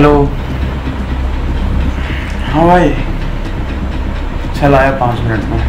Hello. हाँ भाई, चल आया 5 मिनट में।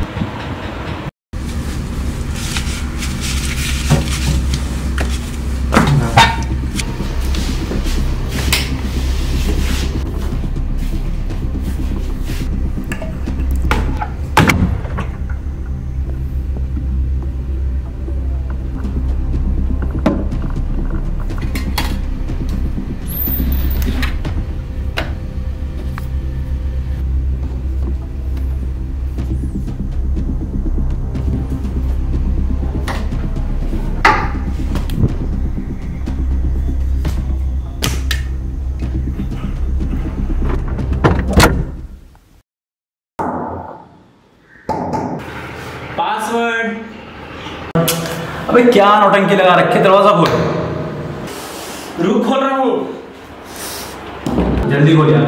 पासवर्ड। अबे क्या नौटंकी लगा रखे, दरवाजा खोल। रुक, खोल रहा हूँ। जल्दी खोल यार।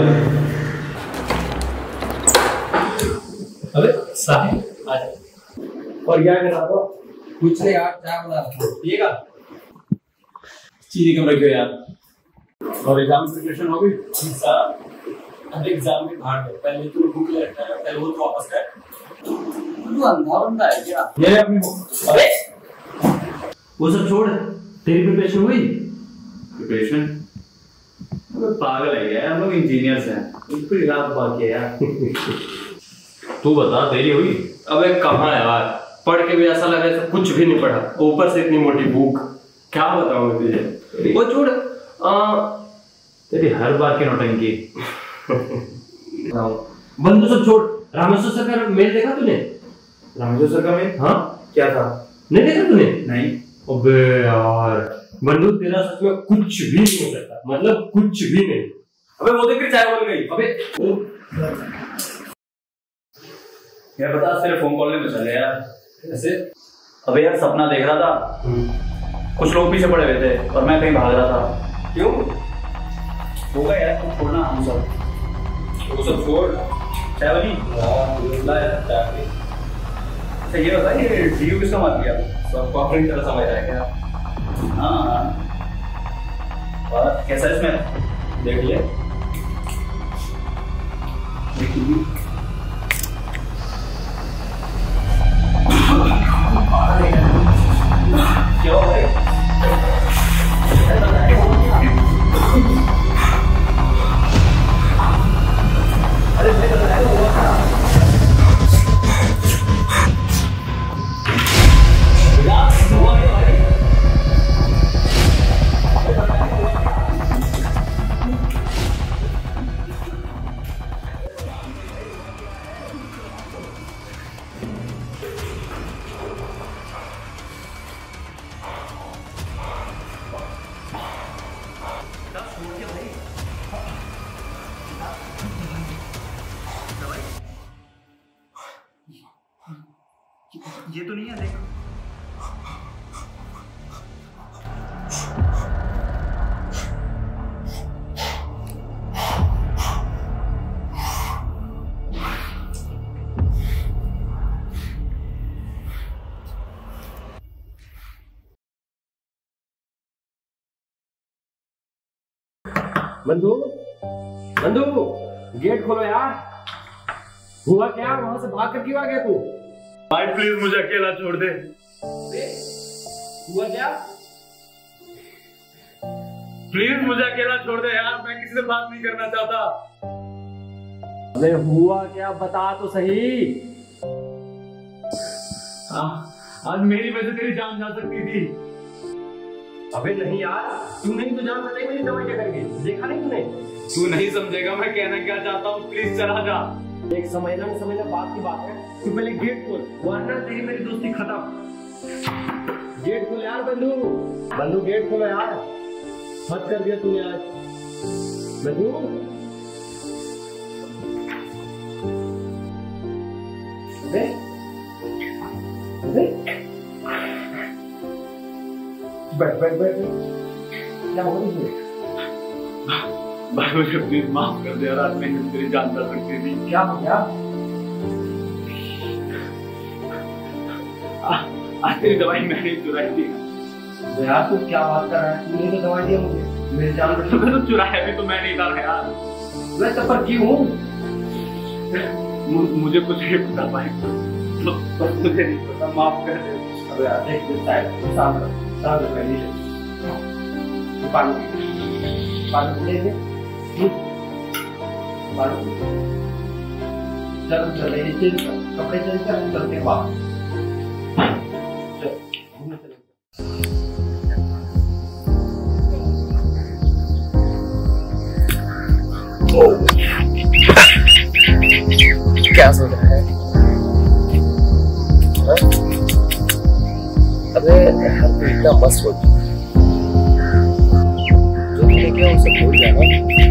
अबे साहिब आ जा। और क्या कर रहा था? कुछ नहीं यार, क्या बना रहा था? पिएगा? चीनी कम रखियो यार। और एग्जाम प्रिपरेशन हो गई? अब एग्जाम में भाग गए। पहले तो भूख लगता है, पहले वो वापस कर। तू अंधा बंदा है क्या? ये अपनी अबे वो सब छोड़, तेरी प्रिपरेशन हुई? प्रिपरेशन? अबे पागल है यार, हम लोग इंजीनियर्स हैं, पूरी रात बाकी है यार। तू बता, तेरी हुई? अबे कहाँ यार, पढ़ के भी ऐसा लग रहा है कुछ भी नहीं पढ़ा, ऊपर से इतनी मोटी बुक, क्या बताऊं मैं तुझे। वो छोड़, तेरी हर बार की नौटंकी। बंधु सब छोड़, रामेश्वर सर का मेल देखा तूने? रामेश्वर सर का मेल? हाँ क्या था? नहीं देखा तूने? नहीं। अबे यार बंधु, तेरा सच में कुछ भी नहीं हो सकता, मतलब कुछ भी नहीं। अबे वो देख, चाय बोल गई। अबे यार बता, तेरे फोन कॉल में चले यार ऐसे। अबे यार सपना देख रहा था, कुछ लोग पीछे पड़े हुए थे और मैं कहीं भाग रहा था। क्यों? होगा यार, तुम छोड़ना, हम सब वो सब छोड़। चाय बनी? ला यार चाय पी। अच्छा ये बता, ये डीयू किसका मार दिया? सबको अपनी तरह समझ रहा है क्या? हाँ, और कैसा है इसमें? देख लिया। क्यों भाई? ये तो नहीं है, देखो। बंधु, बंधु, गेट खोलो यार। हुआ क्या? वहां से भाग कर क्यों आ गया तू? भाई प्लीज मुझे अकेला छोड़ दे। हुआ क्या? प्लीज मुझे अकेला छोड़ दे यार, मैं किसी से बात नहीं करना चाहता। अबे हुआ क्या, बता तो सही। आज मेरी वजह से तेरी जान जा सकती थी। अबे नहीं यार, तू नहीं तो जान बताई मेरी दवाई क्या करके, देखा नहीं तूने? तू नहीं समझेगा मैं कहना क्या चाहता हूँ, प्लीज चला जा। एक समझना नहीं समझना बात की बात है। तू पहले गेट खोल, वरना तेरी मेरी दोस्ती खत्म। गेट खोल यार बंधु, बंधु गेट खोलो यार। हद कर दिया तूने आज बंधु। अबे अबे बैठ बैठ बैठ, क्या हो रही है? भाई मुझे प्लीज माफ कर दे यार, आज मैं तेरी जान जा सकती थी। क्या हो गया? आज तेरी दवाई मैंने चुराई थी। यार तू क्या बात कर रहा है? तूने तो दवाई दी मुझे। मेरी जान बचा। मैं तो चुराया भी तो मैं नहीं था यार। मैं चप्पल की हूँ। मुझे कुछ नहीं पता भाई, तो मुझे नहीं पता, माफ कर दे। अबे यार देख दे साइड साथ में नहीं ले। पानी ले ले। पानी चल ये चेंज कर, कपड़े चेंज कर, चलते हैं वापस। चल घूमने चलेंगे। क्या सोच रहा है? अबे हम तो इतना मस्त सोच, जो तूने किया उसे भूल जाना।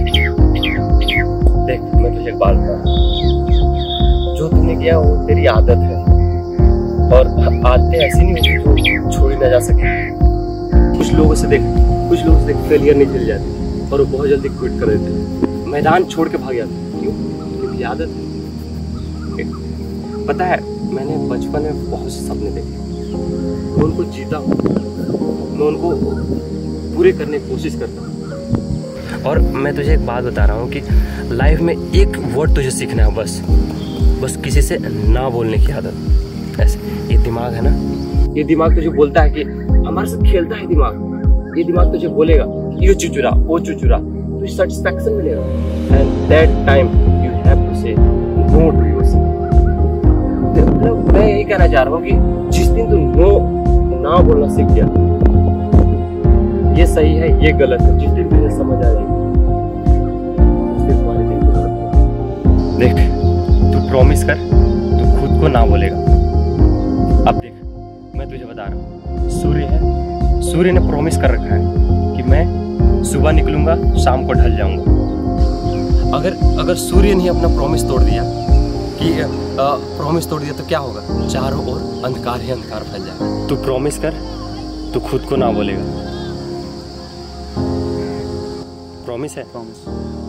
देख मैं तुझे एक बात बता, जो तूने किया वो तेरी आदत है, और आदतें ऐसी नहीं होती जो छोड़ी ना जा सके। कुछ लोगों से देख फेलियर नहीं झेल जाती और वो बहुत जल्दी क्विट कर देते, मैदान छोड़ के भाग जाते। क्यों? क्योंकि आदत है। पता है मैंने बचपन में बहुत से सपने देखे, मैं उनको जीता हूँ, मैं उनको पूरे करने की कोशिश करता हूँ। और मैं तुझे एक बात बता रहा हूँ कि लाइफ में एक वर्ड तुझे सीखना है, बस किसी से ना बोलने की आदत। ऐसे ये दिमाग है ना, ये दिमाग तुझे बोलता है कि हमारे साथ खेलता है दिमाग, ये दिमाग तुझे बोलेगा ये चुचुरा वो चुचुरा, तुझे सेटिस्फैक्शन मिलेगा। And that time you have to say no to yourself. मतलब मैं यही कहना चाह रहा हूँ कि जिस दिन तू नो ना बोलना सीख गया, ये सही है ये गलत है, जिस दिन तुझे समझ आ जाएगी उस दिन तुम्हारे दिन को देख, तू प्रॉमिस कर तू खुद को ना बोलेगा। अब देख मैं तुझे बता रहा हूँ, सूर्य ने प्रॉमिस कर रखा है कि मैं सुबह निकलूंगा शाम को ढल जाऊंगा। अगर सूर्य ने अपना प्रॉमिस तोड़ दिया तो क्या होगा? चारों ओर अंधकार ही अंधकार फैल जाएगा। तू प्रॉमिस कर तू खुद को ना बोलेगा। प्रॉमिस है? प्रॉमिस।